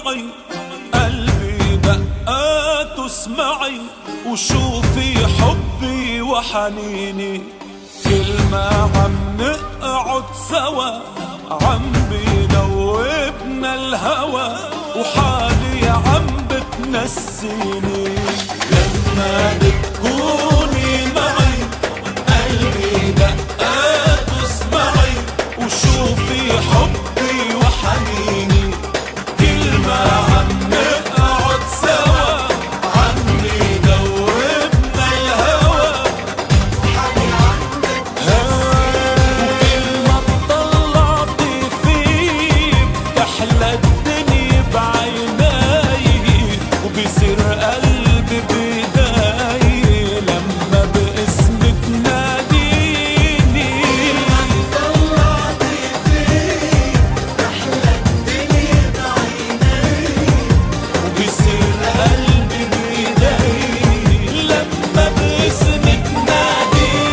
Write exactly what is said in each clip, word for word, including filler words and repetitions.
معي، قلبي دقات اسمعي، وشوفي حبي وحنيني. كل ما عم نقعد سوا عم بيدوبنا الهوى، وحالي عم بتنسيني. لما بتكوني معي قلبي دقات اسمعي، وشوفي حبي وحنيني. كل ما عم نقعد سوا عم بيدوبنا الهوى، وحالي عم بتنسيني. وكل ما طلعتي فيه بتحلى الدنيا بعيني، وبيصير قلبي بداي لما باسمك ناديني. طلعتي فيه بتحلى الدنيا بعيني، وبيصير قلبي بداي لما باسمك ناديني.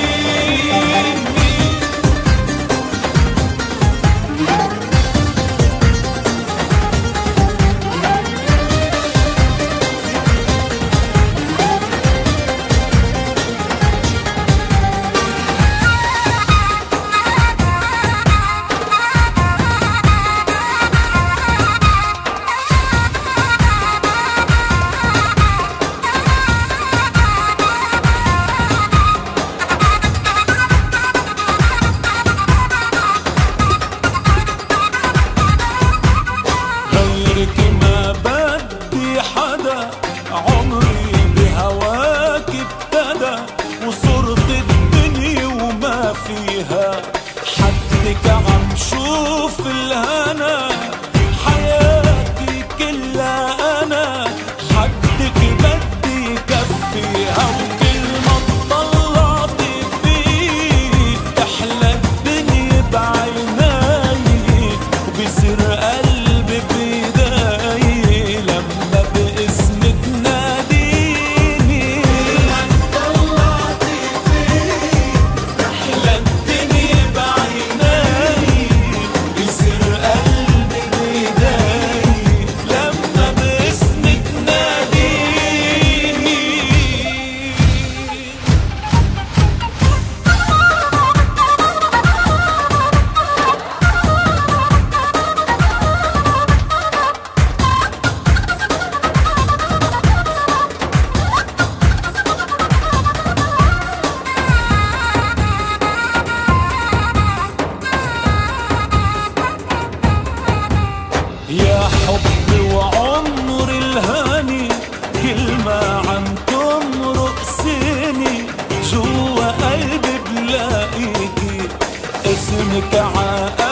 غيرك ما بدي حدا، عمري بهواك ابتدى، وصرت الدنيا وما فيها. حدك عم شوف الهنا، حياتي كلها أنا، حدك بدي كفيها. وكل ما طلعتي فيه تحلى الدنيا بعيني، وبيصير قلبي بداي لما باسمك ناديني. طلعتي فيه تحلى الدنيا بعيني، وبيصير قلبي بداي لما باسمك ناديني. يا حبي وعمري الهاني، كل ما عم تمرق سني جوا قلبي بلاقيكي. اسمك عا